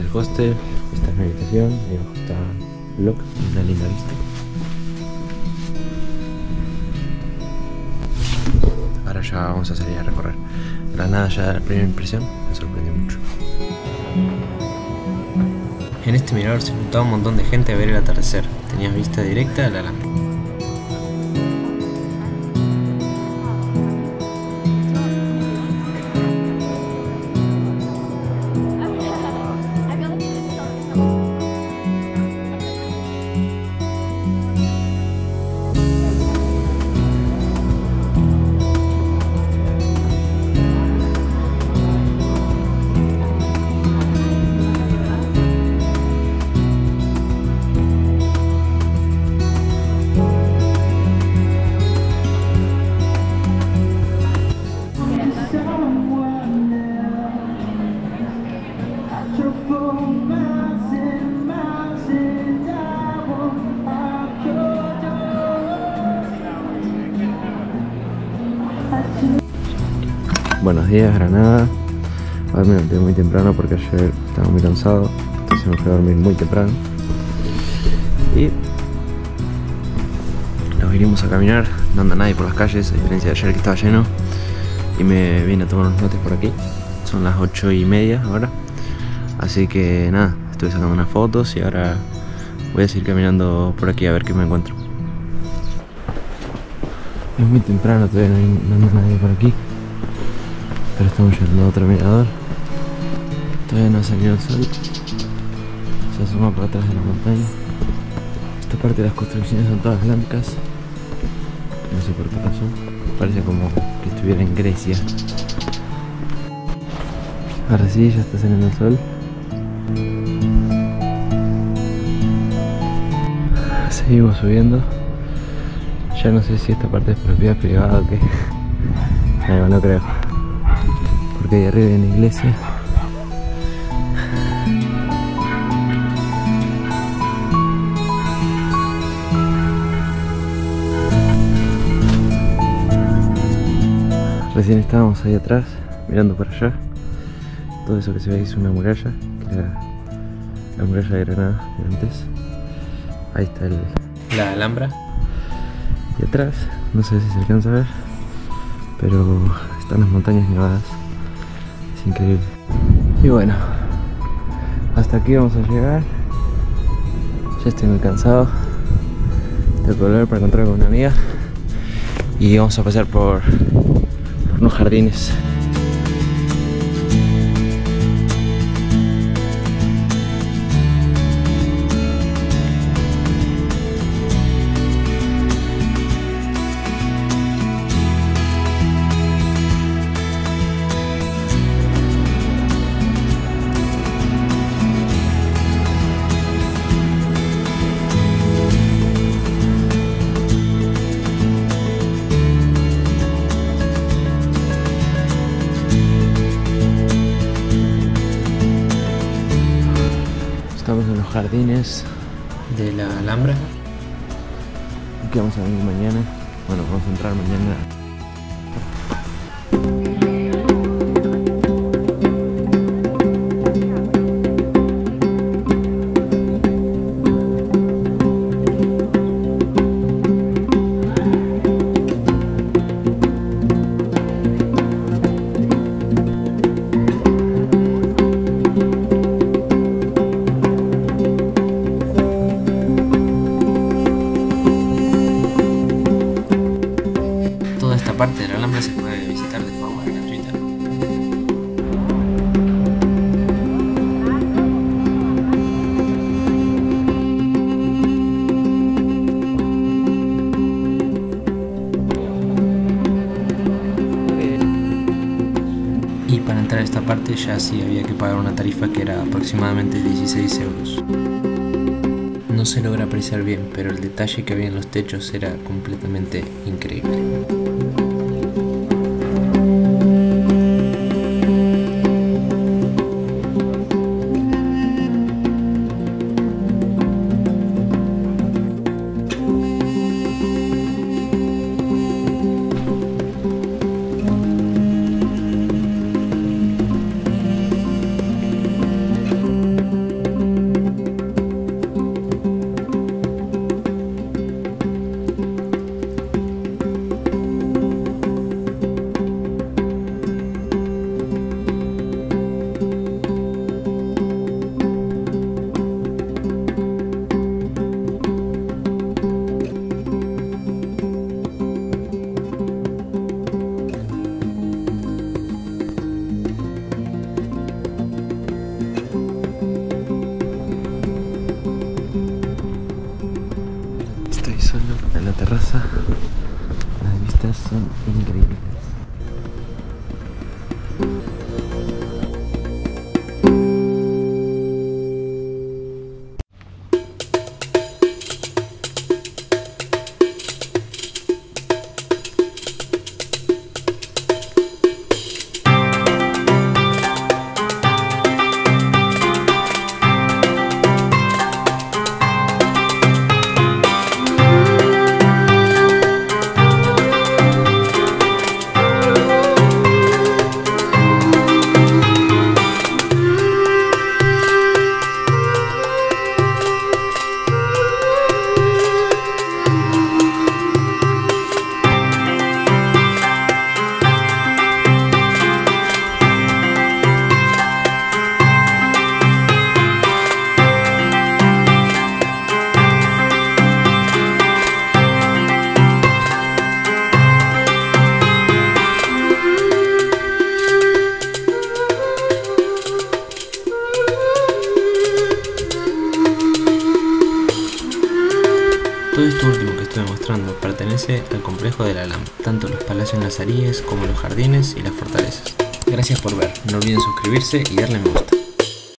el hostel, esta es mi habitación, ahí abajo está Block, una linda vista. Ahora ya vamos a salir a recorrer. Granada ya la primera impresión me sorprendió mucho. En este mirador se juntaba un montón de gente a ver el atardecer. Tenías vista directa a la Alhambra. Buenos días, Granada. Hoy me levanté muy temprano porque ayer estaba muy cansado, entonces me fui a dormir muy temprano. Y nos vinimos a caminar, no anda nadie por las calles, a diferencia de ayer que estaba lleno. Y me vine a tomar unos mates por aquí. Son las 8:30 ahora. Así que nada, estuve sacando unas fotos y ahora voy a seguir caminando por aquí a ver qué me encuentro. Es muy temprano, todavía no anda nadie por aquí. Pero estamos yendo a otro mirador. Todavía no ha salido el sol. Se asoma por atrás de la montaña. Esta parte de las construcciones son todas blancas. No sé por qué razón. Parece como que estuviera en Grecia. Ahora sí, ya está saliendo el sol. Seguimos subiendo. Ya no sé si esta parte es propiedad privada o qué. No creo. Porque ahí arriba hay una iglesia. Recién estábamos ahí atrás, mirando para allá. Todo eso que se ve ahí es una muralla, que era la muralla de Granada de antes. Ahí está la Alhambra. Y atrás, no sé si se alcanza a ver, pero están las montañas nevadas. Es increíble. Y bueno, hasta aquí vamos a llegar. Ya estoy muy cansado. Tengo que volver para encontrar con una amiga. Y vamos a pasar por unos jardines. Estamos en los jardines de la Alhambra. Aquí vamos a venir mañana. Bueno, vamos a entrar mañana. Parte de la Alhambra se puede visitar de forma gratuita. Y para entrar a esta parte ya sí había que pagar una tarifa que era aproximadamente 16 euros. No se logra apreciar bien, pero el detalle que había en los techos era completamente increíble. solo en la terraza. Las vistas son increíbles. Todo esto último que estoy mostrando pertenece al complejo de la Alhambra, tanto los palacios nazaríes como los jardines y las fortalezas. Gracias por ver, no olviden suscribirse y darle me gusta.